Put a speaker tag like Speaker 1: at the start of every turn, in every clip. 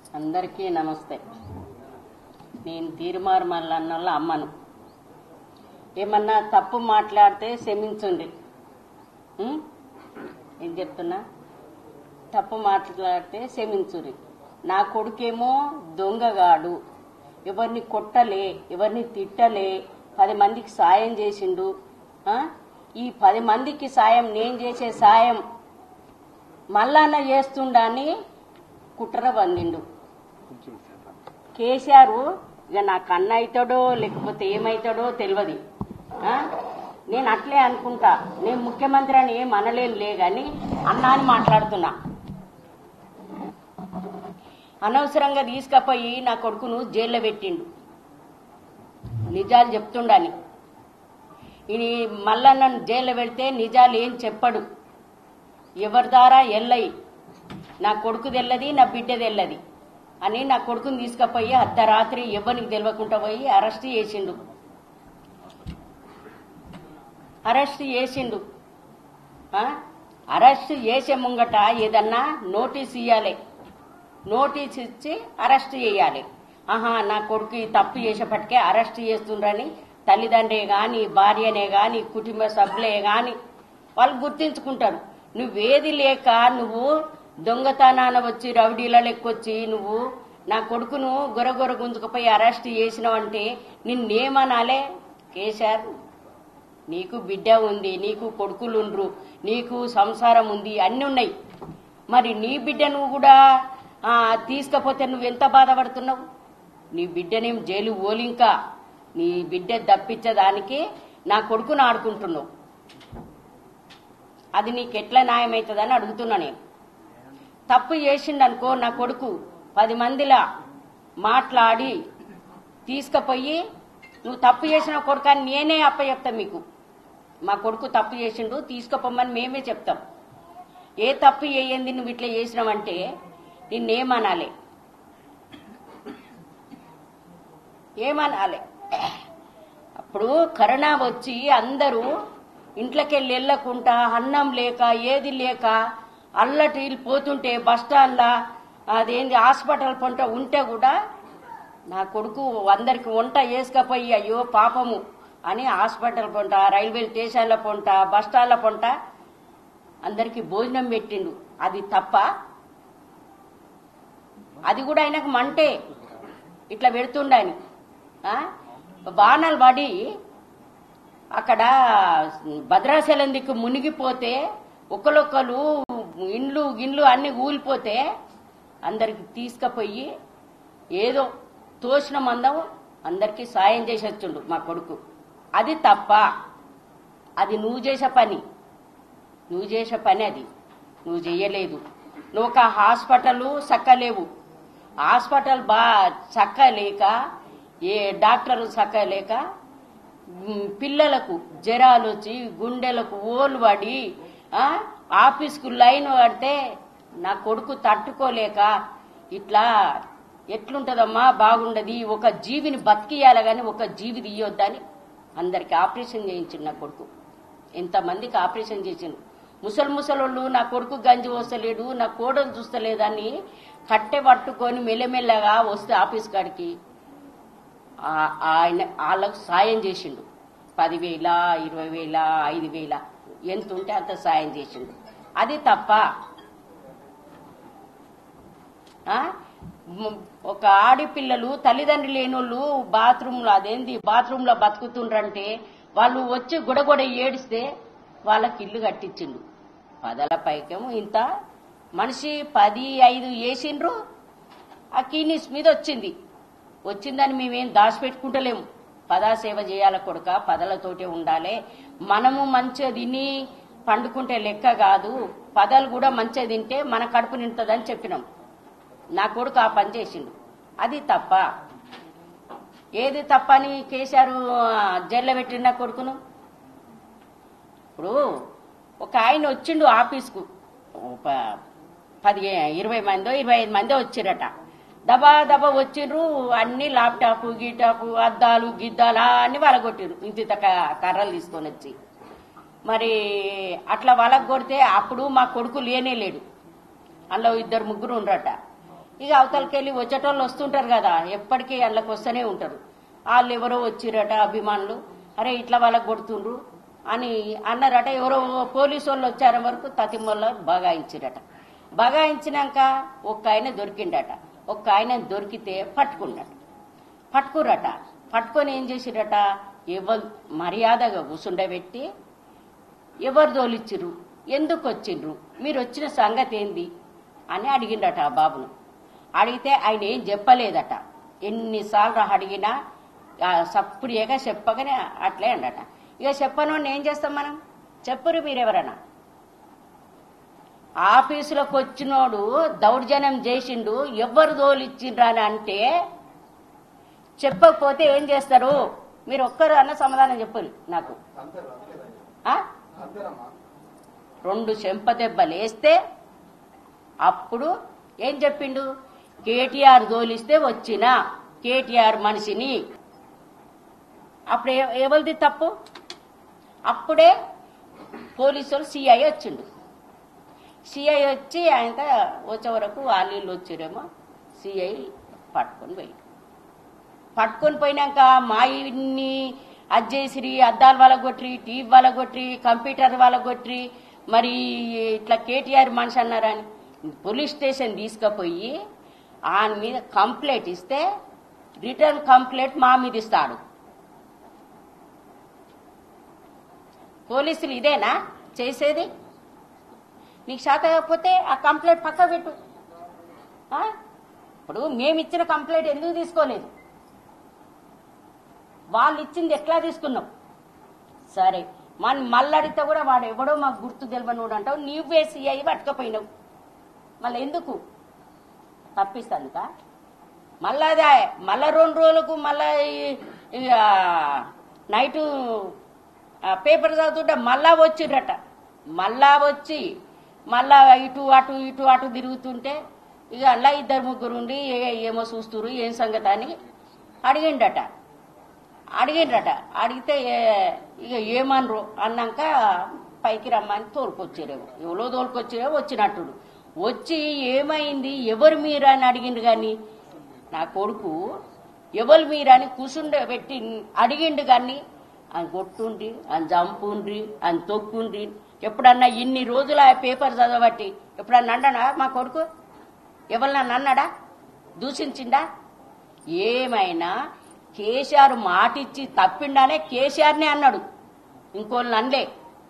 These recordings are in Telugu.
Speaker 1: అందరికీ నమస్తే. నేను తీర్మార్ మల్లన్నోళ్ళ అమ్మను. ఏమన్నా తప్పు మాట్లాడితే క్షమించండి. ఏం చెప్తున్నా? తప్పు మాట్లాడితే క్షమించురి. నా కొడుకేమో దొంగగాడు, ఎవరిని కొట్టలే, ఎవరిని తిట్టలే, 10 మందికి సాయం చేసిండు. ఈ 10 మందికి సాయం, నేను చేసే సాయం మల్లన్న చేస్తుండని కుట్ర బందిండు కేసీఆర్. ఇక నాకు అన్న అవుతాడో లేకపోతే ఏమవుతాడో తెలియదు. నేను అట్లే అనుకుంటా. నేను ముఖ్యమంత్రి అని ఏం అనలేనులే గాని అన్న అని మాట్లాడుతున్నా. అనవసరంగా తీసుకుపోయి నా కొడుకును జైల్లో పెట్టిండు, నిజాలు చెప్తుండని. ఇది మల్లన్నను జైల్లో పెడితే నిజాలు ఏం చెప్పడు, ఎవరి ద్వారా ఎల్లయి, నా కొడుకు తెల్లది, నా బిడ్డ తెల్లది అని నా కొడుకుని తీసుకుపోయి అర్ధరాత్రి ఎవరికి తెలియకుండా పోయి అరెస్ట్ చేసిండు. అరెస్ట్ చేసే ముంగట ఏదన్నా నోటీస్ ఇవ్వాలి, నోటీస్ ఇచ్చి అరెస్ట్ చేయాలి. నా కొడుకు తప్పు చేసేపటికే అరెస్ట్ చేస్తుండ్రని తల్లిదండ్రే గాని, భార్యనే గాని, కుటుంబ సభ్యులే గాని వాళ్ళు గుర్తించుకుంటారు. నువ్వేది లేక నువ్వు దొంగతనాన వచ్చి రౌడీల లెక్కొచ్చి నువ్వు నా కొడుకును గొరగొర గుంజుకుపోయి అరెస్ట్ చేసినావంటే నిన్నేమనాలే? కేసీఆర్, నీకు బిడ్డ ఉంది, నీకు కొడుకులుండ్రు, నీకు సంసారం ఉంది, అన్ని ఉన్నాయి. మరి నీ బిడ్డ నువ్వు కూడా తీసుకపోతే నువ్వెంత బాధపడుతున్నావు? నీ బిడ్డనేం జైలు ఓలింకా, నీ బిడ్డ దప్పించదానికి నా కొడుకును ఆడుకుంటున్నావు. అది నీకెట్లా న్యాయమవుతుందని అడుగుతున్నా నేను. తప్పు చేసిండనుకో నా కొడుకు 10 మందిలా మాట్లాడి తీసుకుపోయి నువ్వు తప్పు చేసిన కొడుకు అని నేనే అప్పచెప్తా మీకు. మా కొడుకు తప్పు చేసిండు తీసుకుపోమని మేమే చెప్తాం. ఏ తప్పు చేయండి నువ్వు ఇట్లా చేసినావంటే నిన్నేమనాలి? ఏమనాలి? అప్పుడు కరోనా వచ్చి అందరూ ఇంట్లోకెళ్ళి వెళ్ళకుండా అన్నం లేక ఏది లేక అల్లటిల్లు పోతుంటే బస్టాండ్లా అదేంది హాస్పిటల్ పంట ఉంటే కూడా నా కొడుకు అందరికి వంట వేసుకపోయి అయ్యో పాపము అని హాస్పిటల్ పొంట, రైల్వే స్టేషన్ల పొంట, బస్టాండ్ల పొంట అందరికి భోజనం పెట్టిండు. అది తప్ప? అది కూడా ఆయనకు మంటే ఇట్లా పెడుతుండని. బాణాలు పడి అక్కడ భద్రాచలం దిక్కు మునిగిపోతే ఒకరొకరు ఇండ్లు అన్ని ఊలిపోతే అందరికి తీసుకుపోయి ఏదో తోసిన మందం అందరికి సాయం చేసి వచ్చిండు మా కొడుకు. అది తప్ప? అది నువ్వు చేసే పని అది నువ్వు చెయ్యలేదు. నువ్వు ఒక హాస్పిటల్ చక్కలేవు, హాస్పిటల్ చక్కలేక, ఏ డాక్టర్లు చక్కలేక పిల్లలకు జ్వరాలు వచ్చి గుండెలకు ఓలు పడి ఆఫీస్కు లైన్ పడితే నా కొడుకు తట్టుకోలేక ఇట్లా ఎట్లుంటదమ్మా బాగుండది, ఒక జీవిని బతికియాలి గాని ఒక జీవి తీయొద్దని అందరికి ఆపరేషన్ చేయించిండు నా కొడుకు. ఎంతమందికి ఆపరేషన్ చేసిండు. ముసలోళ్ళు నా కొడుకు గంజి వస్తలేడు, నా కోడలు చూస్తలేదని కట్టె పట్టుకొని మెల్లమెల్లగా వస్తే ఆఫీస్ కాడికి ఆయన వాళ్ళకు సాయం చేసిండు. 10,000, 20,000, 5,000 ఎంత ఉంటే అంత సాయం చేసిండు. అది తప్ప? ఒక ఆడపిల్లలు తల్లిదండ్రులు లేనోళ్ళు బాత్రూంలో బతుకుతుండ్రంటే వాళ్ళు వచ్చి గుడగొడ ఏడిస్తే వాళ్ళకి ఇల్లు కట్టించిండు. 10ల పైకేమో ఇంత మనిషి 10-5 వేసిండ్రు. ఆ కిన్నీస్ మీద వచ్చిందని మేమేం దాచిపెట్టుకుంటలేము. సేవ చేయాల కొడుక, 10లతోటే ఉండాలి. మనము మంచిగా తిని పండుకుంటే లెక్క కాదు, 10లు కూడా మంచిగా తింటే మన కడుపు నిండుతుందని చెప్పినాం. నా కొడుకు ఆ పని చేసిండు. అది తప్ప? ఏది తప్పని కేసీఆర్ జైల్లో పెట్టిన కొడుకును? ఇప్పుడు ఒక ఆయన వచ్చిండు ఆఫీస్కు, 20 మందో 25 మందో వచ్చిరట. దబా వచ్చిండ్రు, అన్ని ల్యాప్టాప్ గీటాపు అద్దాలు గిద్దాలు అన్ని వలగొట్టిరు. ఇంత కర్రలు తీసుకొని వచ్చి మరి అట్లా వలగొడితే అప్పుడు మా కొడుకు లేనే లేడు. అందులో 2-3 ఉండరట. ఇక అవతలకెళ్ళి వచ్చేటోళ్ళు వస్తుంటారు కదా, ఎప్పటికీ అందులోకి వస్తూనే ఉంటారు. వాళ్ళు ఎవరో వచ్చిరట అభిమానులు, అరే ఇట్లా వాళ్ళకి కొడుతుండ్రు అని అన్నారట. ఎవరో పోలీసు వాళ్ళు వచ్చారు వరకు తతిమల్ల బగాయించిరట. బగాయించినాక ఒక్క ఆయన దొరికిండట. ఒక్క ఆయన దొరికితే పట్టుకురట. పట్టుకొని ఏం చేసిరట, ఎవరు మర్యాదగా కూసుండబెట్టి ఎవరు తోలిచ్చిర్రు, ఎందుకు వచ్చిండ్రు, మీరు వచ్చిన సంగతి ఏంది అని అడిగిండట ఆ బాబును. అడిగితే ఆయన ఏం చెప్పలేదట. ఎన్నిసార్లు అడిగినా సప్పుడిగా చెప్పగానే అట్లే అండట. ఇక చెప్పను ఏం చేస్తాం మనం, చెప్పురు మీరెవరన్నా. ఆఫీసులోకి వచ్చినోడు దౌర్జన్యం చేసిండు, ఎవరు తోలిచ్చిండ్రు అని అంటే చెప్పకపోతే ఏం చేస్తారు? మీరు ఒక్కరు అన్న సమాధానం చెప్పరు నాకు. 2 చెంపదెబ్బలు వేస్తే అప్పుడు ఏం చెప్పిండు, కేటీఆర్ తోలిస్తే వచ్చిన కేటీఆర్ మనిషిని. అప్పుడు ఎవరిది తప్పు? అప్పుడే పోలీసు వాళ్ళు సిఐ వచ్చిండు. సిఐ వచ్చి ఆయన వచ్చే వరకు వాళ్ళు వచ్చిరేమో, సిఐ పట్టుకొని పోయినాక మా ఇన్ని అజ్జేసిరి, అద్దాల వాళ్ళ కొట్రి, టీవీ వాళ్ళ కొట్రి, కంప్యూటర్ వాళ్ళ కొట్రి, మరి ఇట్లా కేటీఆర్ మనిషి అన్నారని పోలీస్ స్టేషన్ తీసుకుపోయి ఆయన మీద కంప్లైంట్ ఇస్తే రిటర్న్ కంప్లైంట్ మా మీద ఇస్తాడు. పోలీసులు ఇదేనా చేసేది? నీకు శాత కాకపోతే ఆ కంప్లైంట్ పక్క పెట్టు. ఇప్పుడు మేమిచ్చిన కంప్లైంట్ ఎందుకు తీసుకోలేదు? వాళ్ళు ఇచ్చింది ఎట్లా తీసుకున్నాం? సరే మన మళ్ళడితే కూడా వాడు ఎవడో మాకు గుర్తు తెలియనోడు అంటావు, నీవే సిఐ పట్టుకపోయినావు. మళ్ళీ ఎందుకు తప్పిస్తానుక? మళ్ళా 2 రోజులకు మళ్ళా నైటు పేపర్ చదువుతుంటే మళ్ళా వచ్చిర్రట. మళ్ళా వచ్చి మళ్ళా ఇటు అటు తిరుగుతుంటే ఇక అలా 2-3 ఉండి ఏమో చూస్తురు, ఏం సంగతి అని అడిగిండ్రట. అడిగితే ఇక ఏమనరు అన్నాక పైకి రమ్మని తోలుకొచ్చారేమో, ఎవరో తోలుకొచ్చారేమో వచ్చినట్టు. వచ్చి ఏమైంది, ఎవరు మీరా అని అడిగిండు. కానీ నా కొడుకు ఎవరు మీరా అని కూసుండబెట్టి అడిగిండు. కానీ ఆయన కొట్టుండ్రి, ఆయన చంపుండ్రి, ఆయన తొక్కుండ్రి. ఎప్పుడన్నా ఇన్ని రోజులు ఆ పేపర్ చదవబట్టి ఎప్పుడన్నా అన్నాడా మా కొడుకు? ఎవరన్నా అన్నాడా? దూషించిండా? ఏమైనా కేసీఆర్ మాటిచ్చి తప్పిండానే కేసీఆర్నే అన్నాడు, ఇంకోళ్ళని అనలే.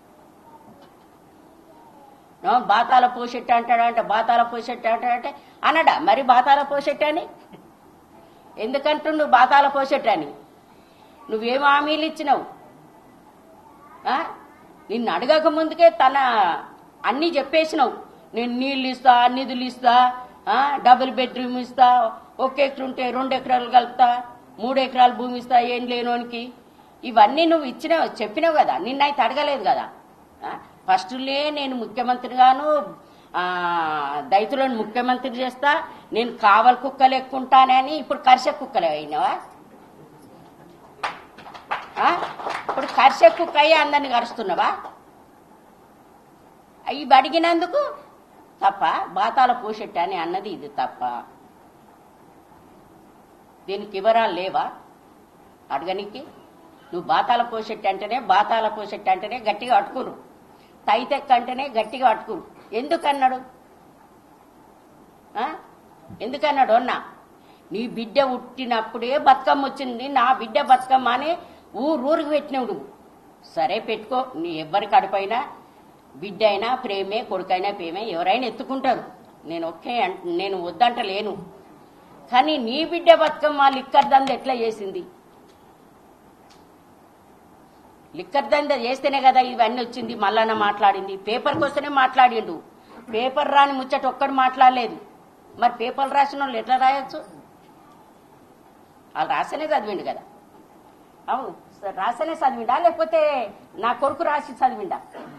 Speaker 1: బాతాల పోషెట్టి అంటాడంటే బాతాల పోషెట్టి అంటాడంటే అన్నాడా? మరి బాతాల పోషెట్టి అని ఎందుకంటుండు? బాతాల పోషెట్టి అని నువ్వేం హామీలు ఇచ్చినావు? నిన్ను అడగక ముందుకే తన అన్నీ చెప్పేసినావు. నేను నీళ్ళు ఇస్తా, నిధులు ఇస్తా, డబుల్ బెడ్రూమ్ ఇస్తా, 1 ఎకరం ఉంటే 2 ఎకరాలు కలుపుతా, 3 ఎకరాల భూమి ఇస్తా ఏం లేనోనికి. ఇవన్నీ నువ్వు ఇచ్చినావు, చెప్పినావు కదా. నిన్నైతే అడగలేదు కదా. ఫస్ట్లే నేను ముఖ్యమంత్రిగాను దళితులను ముఖ్యమంత్రి చేస్తా, నేను కావలి కుక్కలు ఎక్కుంటానని ఇప్పుడు కర్షక కుక్కలే అయినావా? ఇప్పుడు కర్షక కుక్క అయ్యి అందరిని కరుస్తున్నావా? ఇవి అడిగినందుకు తప్ప బాతాల పోషెట్టి అని అన్నది ఇది తప్ప. దీనికి వివరాలు లేవా అడగనికి? నువ్వు బాతాల పోషెట్టి అంటేనే గట్టిగా అట్టుకురు, తైతెక్క అంటేనే గట్టిగా అట్టుకురు. ఎందుకన్నాడు అన్నా? నీ బిడ్డ పుట్టినప్పుడే బతుకమ్మ వచ్చింది, నా బిడ్డ బతుకమ్మ అని ఊరికి పెట్టినావు నువ్వు. సరే పెట్టుకో, నీ ఎవ్వరి కడుపైనా బిడ్డ అయినా ప్రేమే, కొడుకైనా ప్రేమే, ఎవరైనా ఎత్తుకుంటారు. నేను వద్దంటలేను. కానీ నీ బిడ్డ బతుకమ్మ లిక్కర్ దంద ఎట్లా చేసింది? లిక్కర్ దంద చేస్తేనే కదా ఇవన్నీ వచ్చింది. మళ్ళా మాట్లాడింది, పేపర్కి వస్తేనే మాట్లాడిండు. పేపర్ రాని ముచ్చట ఒక్కడు మాట్లాడలేదు. మరి పేపర్లు రాసిన వాళ్ళు ఎట్లా రాయొచ్చు? వాళ్ళు రాస్తేనే చదివిండు కదా. అవును, రాస్తేనే చదివిండా లేకపోతే నా కొడుకు రాసి చదివిండా?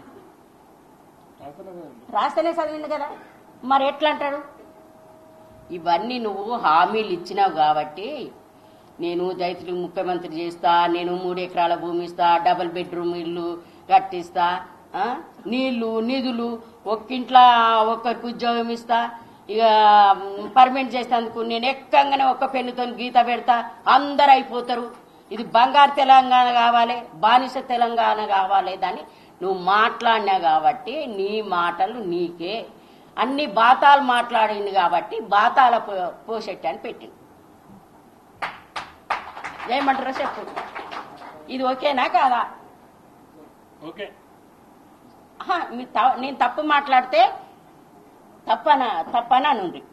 Speaker 1: రాస్తేనే చదివిండు కదా. మరి ఎట్లా అంటాడు? ఇవన్నీ నువ్వు హామీలు ఇచ్చినావు కాబట్టి నేను దళితులకు ముఖ్యమంత్రి చేస్తా, నేను 3 ఎకరాల భూమి ఇస్తా, డబుల్ బెడ్రూమ్ ఇల్లు కట్టిస్తా, నీళ్లు నిధులు, ఒక్కింట్లో ఒక్కరికి ఉద్యోగం ఇస్తా, ఇక పర్మనెంట్ చేసినందుకు నేను ఎక్కంగానే ఒక్క పెన్నుతో గీత పెడతా, అందరు అయిపోతారు. ఇది బంగారు తెలంగాణ కావాలి, బానిస తెలంగాణ కావాలి. దాన్ని నువ్వు మాట్లాడినా కాబట్టి నీ మాటలు నీకే. అన్ని బాతాలు మాట్లాడింది కాబట్టి బాతాల పోషెట్టి అని పెట్టింది. ఏమంటారో చెప్పు, ఇది ఓకేనా కాదా?
Speaker 2: ఓకే.
Speaker 1: నేను తప్పు మాట్లాడితే తప్పనా నుండి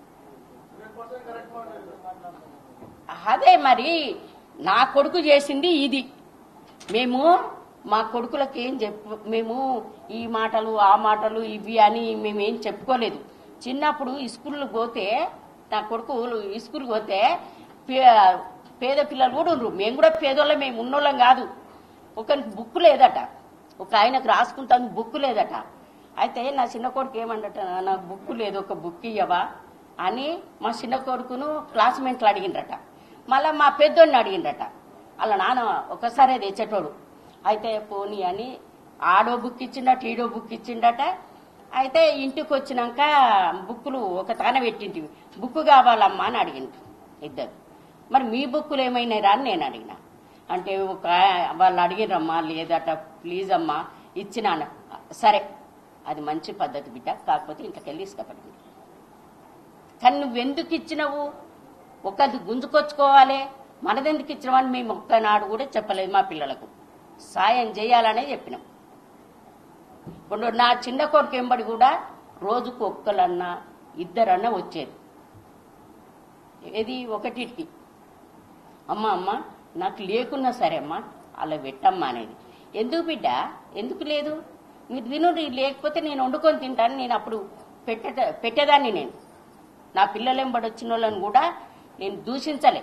Speaker 1: అదే మరి నా కొడుకు చేసింది ఇది. మేము మా కొడుకులకి ఏం మేము ఈ మాటలు ఆ మాటలు ఇవి అని మేమేం చెప్పుకోలేదు. చిన్నప్పుడు స్కూల్కి పోతే నా కొడుకు స్కూల్కి పోతే పేద పిల్లలు కూడా ఉండరు. మేము కూడా పేదోళ్ళం, మేము ఉన్నోళ్ళం కాదు. ఒకరికి బుక్ లేదట, ఒక ఆయనకు రాసుకుంటాను బుక్ లేదట. అయితే నా చిన్న కొడుకు ఏమండట, నాకు బుక్ లేదు, ఒక బుక్ ఇయ్యవా అని మా చిన్న కొడుకును క్లాస్మేట్లు అడిగిండ్రట. మళ్ళా మా పెద్దోడిని అడిగిండ్రట. అలా నాన్న ఒకసారే తెచ్చేటోడు. అయితే పోనీ అని ఆడో బుక్ ఇచ్చిండట, ఈడో బుక్ ఇచ్చిండట. అయితే ఇంటికి వచ్చినాక బుక్కులు ఒక తాన పెట్టింటివి. బుక్ కావాలమ్మా అని అడిగిండు ఇద్దరు. మరి మీ బుక్కులు ఏమైనారా అని నేను అడిగిన. అంటే వాళ్ళు అడిగిరమ్మా, లేదట, ప్లీజ్ అమ్మా ఇచ్చినాను. సరే అది మంచి పద్ధతి బిడ్డ, కాకపోతే ఇంట్లోకెళ్ళి ఇష్టపడింది. కానీ నువ్వెందుకు ఇచ్చినావు, ఒకది గుంజుకొచ్చుకోవాలి, మనదెందుకు ఇచ్చినావని మేము ఒక్కనాడు కూడా చెప్పలేదు. మా పిల్లలకు సాయం చేయాలనే చెప్పినాం. ఇప్పుడు నా చిన్న కొడుకు ఎంబడి కూడా రోజుకు ఒక్కలన్నా ఇద్దరన్నా వచ్చేది. ఇది ఒకటికి అమ్మ నాకు లేకున్నా సరే అమ్మా అలా పెట్టమ్మా అనేది. ఎందుకు బిడ్డ, ఎందుకు లేదు, మీరు తినుడి, లేకపోతే నేను వండుకొని తింటాను. నేను అప్పుడు పెట్టేదాన్ని. నేను నా పిల్లలెంబడి వచ్చిన వాళ్ళని కూడా నేను దూషించలే.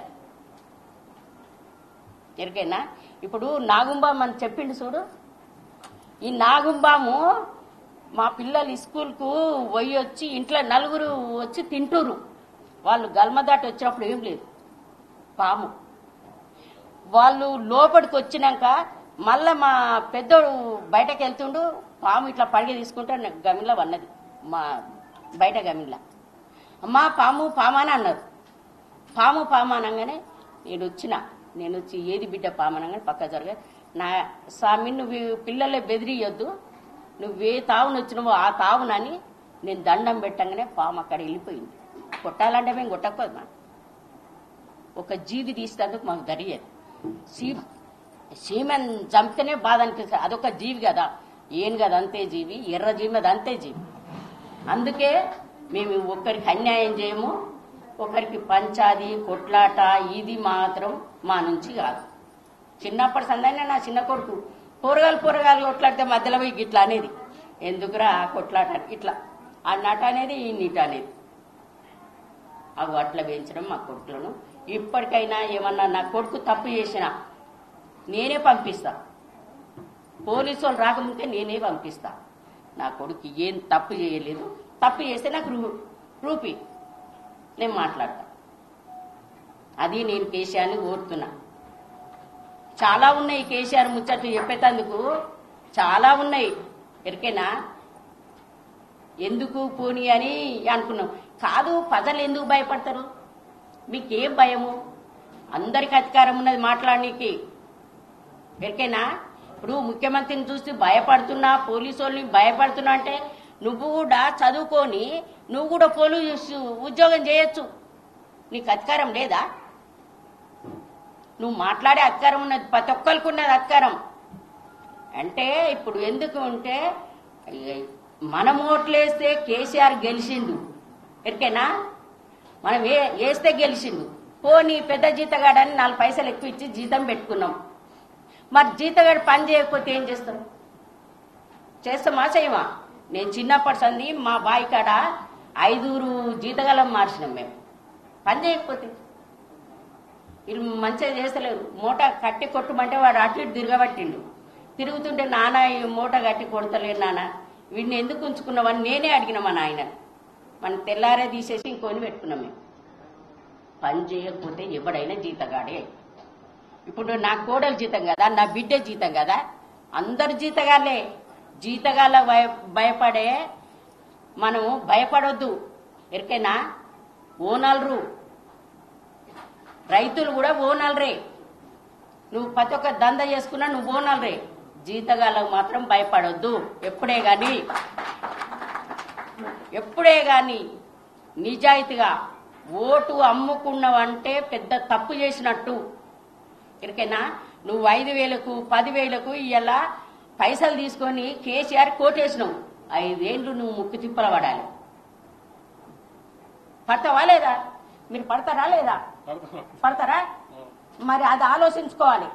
Speaker 1: ఎరికైనా ఇప్పుడు నాగుంబాం అని చెప్పిండు చూడు. ఈ నాగుంబాము మా పిల్లలు స్కూల్కు పోయి వచ్చి ఇంట్లో నలుగురు వచ్చి తింటూరు. వాళ్ళు గల్మ దాటి వచ్చినప్పుడు ఏం లేదు పాము. వాళ్ళు లోపలికి వచ్చినాక మళ్ళా మా పెద్దోడు బయటకు వెళ్తుండు, పాము ఇట్లా పడిగ తీసుకుంటే గమిలా అన్నది, మా బయట గమిలా. అమ్మా పాము పాము అని అన్నారు. పాము అనగానే నేను వచ్చి ఏది బిడ్డ పాము అనగానే పక్క జరగ, నా స్వామి నువ్వు పిల్లలే బెదిరియొద్దు, నువ్వే తావును వచ్చినావో ఆ తావునని నేను దండం పెట్టంగానే పాము అక్కడ వెళ్ళిపోయింది. కొట్టాలంటే మేము కొట్టకపోదు. ఒక జీవి తీసేందుకు మాకు దరియదు. సీమెన్ చంపితేనే బాధ అనిపిస్తుంది. అదొక జీవి కదా, ఏం కదా అంతే జీవి, ఎర్ర జీవి అది అంతే జీవి. అందుకే మేము ఒకరికి అన్యాయం చేయము, ఒకరికి పంచాది కొట్లాట ఇది మాత్రం మా నుంచి కాదు. చిన్నప్పటి సందైనా నా చిన్న కొడుకు పోరగాలు కొట్లాడితే మధ్యలో పోయి ఇట్లా అనేది, ఎందుకురా కొట్లాట ఇట్లా ఆ నట అనేది ఈ నీట అనేది. అవి అట్లా పెంచడం మా కొడుకులను. ఇప్పటికైనా ఏమన్నా నా కొడుకు తప్పు చేసినా నేనే పంపిస్తా. పోలీసు వాళ్ళు రాకముందే నేనే పంపిస్తా. నా కొడుకు ఏం తప్పు చేయలేదు, తప్పు చేస్తే నాకు రూపీ నేను మాట్లాడతా. అది నేను కేసీఆర్ని కోరుతున్నా. చాలా ఉన్నాయి కేసీఆర్ ముచ్చట్లు చెప్పేటందుకు, చాలా ఉన్నాయి. ఎరికేనా ఎందుకు పోనీ అని అనుకున్నాం. కాదు, ప్రజలు ఎందుకు భయపడతారు? మీకేం భయము? అందరికి అధికారం ఉన్నది మాట్లాడనీకి. ఎరికేనా ఇప్పుడు ముఖ్యమంత్రిని చూసి భయపడుతున్నా, పోలీసు వాళ్ళని భయపడుతున్నా అంటే నువ్వు కూడా చదువుకొని నువ్వు కూడా పోలీసు ఉద్యోగం చేయొచ్చు. నీకు అధికారం లేదా? నువ్వు మాట్లాడే అధికారం ఉన్నది, ప్రతి ఒక్కరికి ఉన్నది అధికారం. అంటే ఇప్పుడు ఎందుకు అంటే మనం ఓట్లేస్తే కేసీఆర్ గెలిచిండు. ఎరికేనా మనం వేస్తే గెలిచిండు. పోనీ పెద్ద జీతగాడని 4 పైసలు ఎక్కువ ఇచ్చి జీతం పెట్టుకున్నాం. మరి జీతగాడు పని చేయకపోతే ఏం చేస్తాం? చేస్తామా చేయమా? నేను చిన్నప్పటి సంది మా బావి కాడ 5 జీతగాలం మార్చినాం మేము. పని చేయకపోతే వీళ్ళు మంచిగా చేస్తలేరు. మూట కట్టి కొట్టమంటే వాడు అటు ఇటు తిరగబట్టిండు. తిరుగుతుంటే నాన్న ఈ మూట కట్టి కొడతలేరు నాన్న, వీడిని ఎందుకు ఉంచుకున్నామని నేనే అడిగిన మా నాయన. మనం తెల్లారే తీసేసి ఇంకొని పెట్టుకున్నాం మేము. పని చేయకపోతే ఎవడైనా జీతగాడే. ఇప్పుడు నా కోడలు జీతం కదా, నా బిడ్డ జీతం కదా, అందరు జీతగాలే. జీతగాళ్ళ భయపడే మనం భయపడొద్దు. ఎరికైనా ఓనల్రు రైతులు కూడా ఓనల్రే. నువ్వు ప్రతి ఒక్క దంద చేసుకున్నా నువ్వు ఓనల్రే. జీతగాళ్ళకు మాత్రం భయపడొద్దు. ఎప్పుడే గాని నిజాయితీగా ఓటు అమ్ముకున్నావంటే పెద్ద తప్పు చేసినట్టు. ఎరికైనా నువ్వు 5,000కు 10,000కు ఇలా పైసలు తీసుకొని కేసీఆర్ కోటేసినావు. 5 ఏళ్ళు నువ్వు ముక్కు తిప్పల పడాలి. పడతావా లేదా? మీరు పడతారా లేదా? పడతారా? మరి అది ఆలోచించుకోవాలి.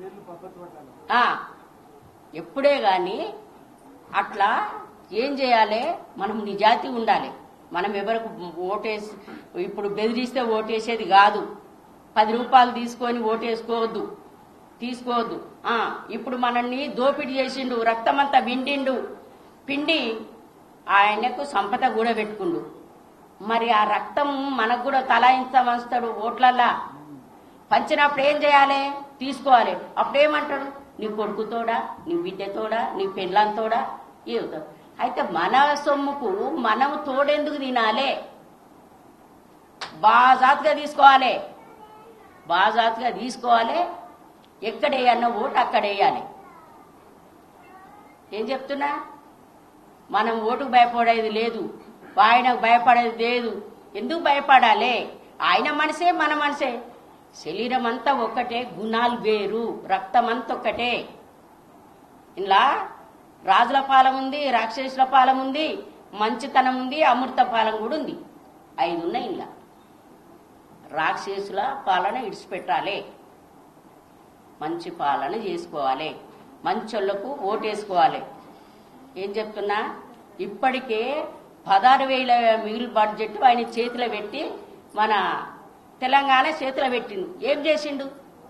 Speaker 1: ఎప్పుడే గాని అట్లా ఏం చేయాలి? మనం నిజాయితీ ఉండాలి. మనం ఎవరికి ఓటేసి ఇప్పుడు బెదిరిస్తే ఓటేసేది కాదు. 10 రూపాయలు తీసుకొని ఓటేసుకోవద్దు, తీసుకోవద్దు. ఇప్పుడు మనల్ని దోపిడీ చేసిండు, రక్తమంతా పిండి ఆయనకు సంపద కూడా పెట్టుకుండు. మరి ఆ రక్తం మనకు కూడా తలాయించమస్తాడు. ఓట్లల్లా పంచినప్పుడు ఏం చేయాలి? తీసుకోవాలి. అప్పుడేమంటాడు? నీ కొడుకుతోడా, నీ బిడ్డతోడా, నీ పెళ్ళంతోడా ఏవుతాడు. అయితే మన సొమ్ముకు మనం తోడెందుకు తినాలి? బాజాతుగా తీసుకోవాలి. ఎక్కడేయన్న ఓటు అక్కడేయాలి. ఏం చెప్తున్నా? మనం ఓటుకు భయపడేది లేదు, ఆయనకు భయపడేది లేదు. ఎందుకు భయపడాలి? ఆయన మనసే మన మనసే. శరీరం అంతా ఒక్కటే, గుణాలు వేరు, రక్తం అంతా ఒక్కటే. ఇలా రాజుల పాలన ఉంది, రాక్షసుల పాలన ఉంది, మంచితనం ఉంది, అమృత పాలన కూడా ఉంది. 5 ఉన్నాయి. ఇలా రాక్షసుల పాలన ఇడిచిపెట్టాలి, మంచి పాలన చేసుకోవాలి, మంచోళ్లకు ఓటేసుకోవాలి. ఏం చెప్తున్నా? ఇప్పటికే 16,000 మిగులు బడ్జెట్ ఆయన చేతిలో పెట్టి మన తెలంగాణ చేతిలో పెట్టిండు. ఏం చేసిండు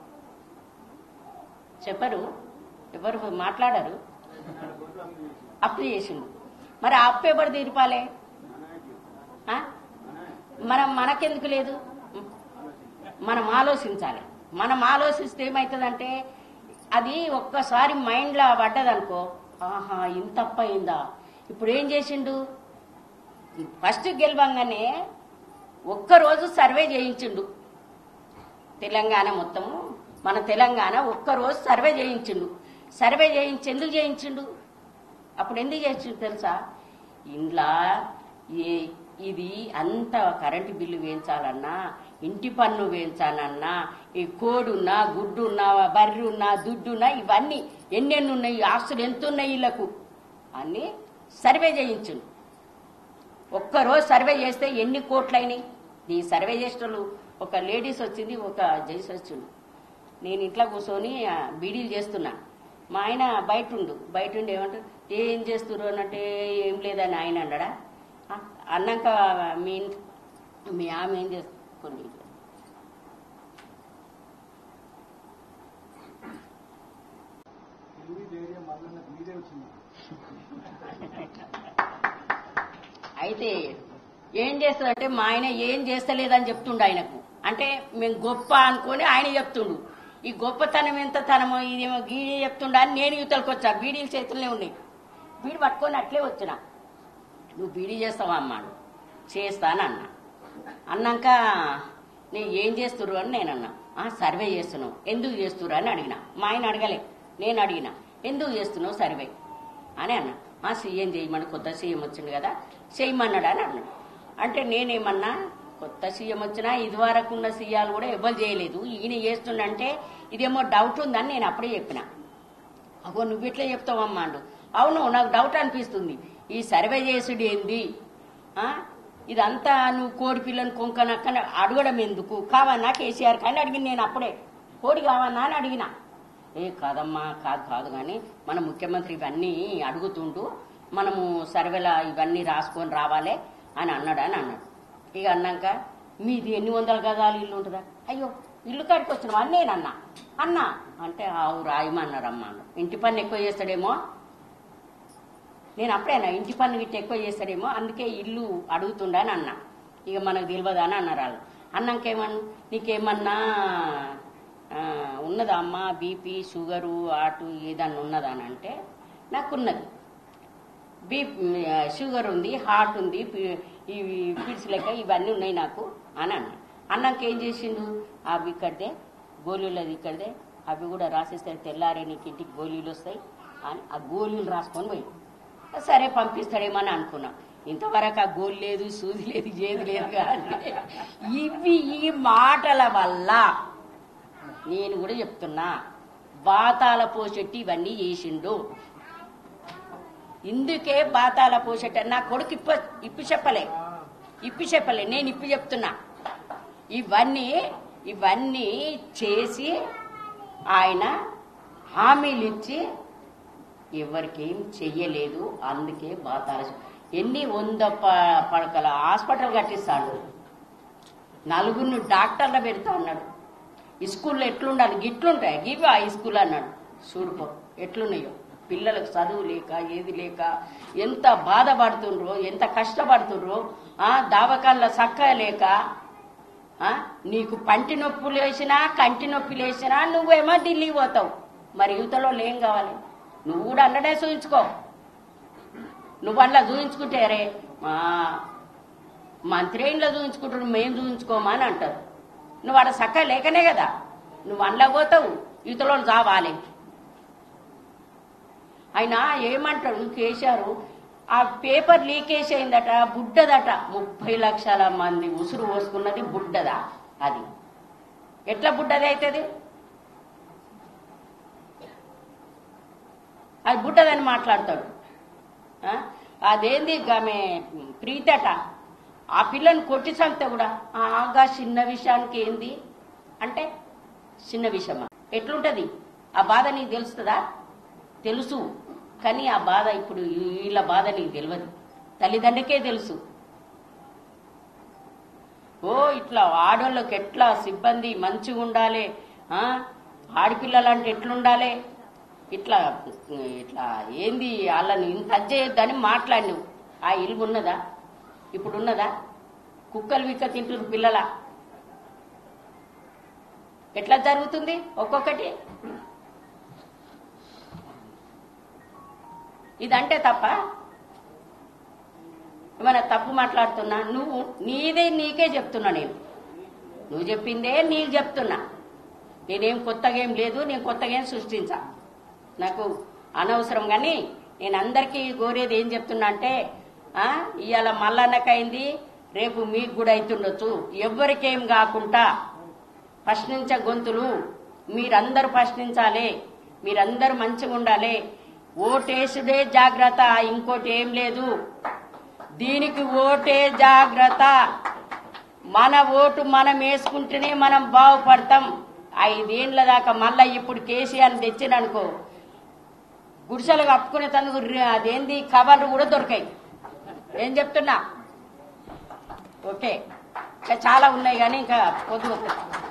Speaker 1: చెప్పరు, ఎవరు మాట్లాడారు. అప్పు చేసిండు. మరి ఆ అప్పు ఎవరు తీర్పాలి? మనకెందుకు లేదు? మనం ఆలోచించాలి. మనం ఆలోచిస్తే ఏమవుతుందంటే అది ఒక్కసారి మైండ్లో పడ్డదనుకో, ఆహా ఇంత అప్పు అయిందా. ఇప్పుడు ఏం చేసిండు? ఫస్ట్ గెలవంగానే ఒక్కరోజు సర్వే చేయించిండు. తెలంగాణ మొత్తము, మన తెలంగాణ ఒక్కరోజు సర్వే చేయించిండు. ఎందుకు చేయించిండు? అప్పుడు ఎందుకు చేయించిండు తెలుసా? ఇంట్లో ఇది అంత కరెంటు బిల్లు వేయించాలన్నా, ఇంటి పన్ను వేయించాలన్నా, ఈ కోడున్నా, గుడ్డున్నా, బర్రున్నా, దుడ్డున్నా, ఇవన్నీ ఎన్నెన్ని ఉన్నాయి, ఆస్తులు ఎంత ఉన్నాయి వీళ్ళకు అన్ని సర్వే చేయించిండు. ఒక్కరోజు సర్వే చేస్తే ఎన్ని కోట్లయినాయి? ఈ సర్వే చేసేటోళ్ళు ఒక లేడీస్ వచ్చింది, ఒక జెంట్స్ వచ్చిండు. నేను ఇంట్లో కూర్చొని బీడీలు చేస్తున్నా. మా ఆయన బయట ఉండి ఏమంటారు, ఏం చేస్తున్నారు అని అంటే, ఏం లేదని ఆయన అన్నాడా. అన్నాక మీ ఆమె ఏం చేసుకోండి, అయితే ఏం చేస్తాడంటే మా ఆయన ఏం చేస్తలేదని చెప్తుండు ఆయనకు. అంటే మేము గొప్ప అనుకొని ఆయన చెప్తుండు. ఈ గొప్పతనం ఎంత తనమో ఇదేమో గీడి చెప్తుండా అని నేను యువతలకు వచ్చా. బీడీలు చేతుల్లోనే ఉన్నాయి. బీడి పట్టుకొని అట్లే వచ్చిన. నువ్వు బీడీ చేస్తావా అమ్మాడు. చేస్తానన్నా. అన్నాక నేను ఏం చేస్తుర్రు అని నేను అన్నా. సర్వే చేస్తున్నావు. ఎందుకు చేస్తుర్రు అని అడిగిన. మా ఆయన అడగలే, నేను అడిగిన. ఎందుకు చేస్తున్నావు సర్వే అని అన్నా. సీఎం చేయమని, కొత్త సీఎం వచ్చిండు కదా చేయమన్నాడు అని అన్నాడు. అంటే నేనేమన్నా, కొత్త సీఎం వచ్చినా ఇదివరకు ఉన్న సీఎంలు కూడా ఎవరు చేయలేదు, ఈయన చేస్తుండంటే ఇదేమో డౌట్ ఉందని నేను అప్పుడే చెప్పిన. అగో నువ్వు ఇట్లా చెప్తావమ్మా అండు. అవును నాకు డౌట్ అనిపిస్తుంది. ఈ సర్వే చేసుడు ఏంది? ఇదంతా నువ్వు కోడి పిల్లని కొంకనక్కన అడగడం ఎందుకు? కావన్నా కేసీఆర్ కానీ అడిగిన. నేను అప్పుడే కోడి కావన్నా అని అడిగిన. కాదమ్మా, కాదు కానీ మన ముఖ్యమంత్రి ఇవన్నీ అడుగుతుంటూ మనము సర్వేలా ఇవన్నీ రాసుకొని రావాలి అని అన్నాడు. ఇక అన్నాక మీది ఎన్ని 100 గజాలు ఇల్లు ఉంటుందా? అయ్యో ఇల్లు కాడికి వచ్చినావా అని నేను అన్నా అంటే ఆవు రాయమన్నారమ్మా. ఇంటి పన్ను ఎక్కువ చేస్తాడేమో, నేను అప్పుడేనా ఇంటి పన్ను గిట్ట ఎక్కువ చేస్తాడేమో అందుకే ఇల్లు అడుగుతుండా అని అన్నా. ఇక మనకు తెలియదా అని అన్నారు వాళ్ళు. అన్నాకేమన్నా నీకేమన్నా ఉన్నదా అమ్మా, బీపీ షుగరు అటు ఏదన్నా ఉన్నదా అని అంటే నాకున్నది. షుగర్ ఉంది, హార్ట్ ఉంది, ఇవి పిడ్స్ లెక్క ఇవన్నీ ఉన్నాయి నాకు అని అన్నాడు. అన్నాక ఏం చేసిండు, అవి ఇక్కడిదే గోళీలు అది ఇక్కడిదే, అవి కూడా రాసిస్తాయి, తెల్లారే నీకు ఇంటికి గోళీలు వస్తాయి అని ఆ గోళీలు రాసుకొని పోయి సరే పంపిస్తాడేమో అని అనుకున్నాం. ఇంతవరకు ఆ గోలు లేదు, సూది లేదు, ఏది లేదు. కానీ ఈ మాటల వల్ల నేను కూడా చెప్తున్నా, బాతాల పోషెట్టి ఇవన్నీ చేసిండు. ఇందుకే బాతాల పోషెట్టి నా కొడుకు ఇప్పు చెప్పలే నేను ఇప్పు చెప్తున్నా. ఇవన్నీ చేసి ఆయన హామీలు ఇచ్చి ఎవరికేం చెయ్యలేదు. అందుకే బాతాల ఎన్ని 100 పడకల హాస్పిటల్ కట్టిస్తాడు, 4 డాక్టర్లు పెడతా అన్నాడు. ఈ స్కూల్లో ఎట్లుండాలి, గిట్లుంటాయి గివి ఆ స్కూల్ అన్నాడు. చూడుకో ఎట్లున్నాయో, పిల్లలకు చదువు లేక ఏది లేక ఎంత బాధపడుతుండ్రో, ఎంత కష్టపడుతుండ్రో. దావకాల్లో చక్క లేక నీకు పంటి నొప్పి లేచినా కంటి నొప్పి లేచినా నువ్వేమో ఢిల్లీ పోతావు. మరి యువతలో ఏం కావాలి, నువ్వు కూడా అన్నడే చూయించుకో. నువ్వు అట్లా చూయించుకుంటే రే మంత్రి ఇంట్లో చూయించుకుంటాడు, మేము చూయించుకోమా అని అంటారు. నువ్వు అక్కడ చక్క లేకనే కదా నువ్వు అండ్లా పోతావు, యువతలో చావాలి. ఆయన ఏమంటాడు కేసీఆర్, ఆ పేపర్ లీకేజ్ అయిందట, బుడ్డదట, 30 లక్షల మంది ఉసురు పోసుకున్నది బుడ్డదా. అది ఎట్లా బుడ్డది అవుతుంది? అది బుడ్డదని మాట్లాడతాడు. అదేంది ఆమె ప్రీతట, ఆ పిల్లని కొట్టి చంపితే కూడా ఆగా చిన్న విషయానికి ఏంది అంటే చిన్న విషయమా? ఎట్లుంటది ఆ బాధ? నీకు తెలుస్తుందా? తెలుసు, కానీ ఆ బాధ ఇప్పుడు వీళ్ళ బాధ నీకు తెలియదు, తల్లిదండ్రికే తెలుసు. ఇట్లా ఆడోళ్ళకి ఎట్లా సిబ్బంది మంచిగా ఉండాలి, ఆడపిల్లలంటే ఎట్లుండాలి, ఇట్లా ఇట్లా ఏంది వాళ్ళని ఇంత చేయొద్దని మాట్లాడినవు. ఆ ఇల్లు ఉన్నదా? ఇప్పుడున్నదా? కుక్కలు విక్క తింటున్న పిల్లల ఎట్లా జరుగుతుంది ఒక్కొక్కటి? ఇదంటే తప్ప ఏమైనా తప్పు మాట్లాడుతున్నా? నువ్వు నీకే చెప్తున్నా, నువ్వు చెప్పిందే నీకు చెప్తున్నా. నేనేం కొత్తగా ఏం లేదు, నేను కొత్తగా ఏం సృష్టించా, నాకు అనవసరం. కానీ నేను అందరికీ కోరేది ఏం చెప్తున్నా అంటే, ఇవాళ మల్లన్నకైంది, రేపు మీకు కూడా అవుతుండొచ్చు. ఎవరికేం కాకుండా ప్రశ్నించే గొంతులు మీరందరూ ప్రశ్నించాలి, మీరందరూ మంచిగా ఉండాలి. ఓటేసుడే జాగ్రత్త, ఇంకోటి ఏం లేదు. దీనికి ఓటే జాగ్రత్త. మన ఓటు మనం వేసుకుంటేనే మనం బాగుపడతాం. 5 ఏళ్ల దాకా మళ్ళా ఇప్పుడు కేసీఆర్ తెచ్చిననుకో, గుడిసెలు కప్పుకునే తనకు అదేంది కవర్లు కూడా దొరికాయి. ఏం చెప్తున్నా? ఓకే, ఇంకా చాలా ఉన్నాయి కానీ ఇంకా పొద్దు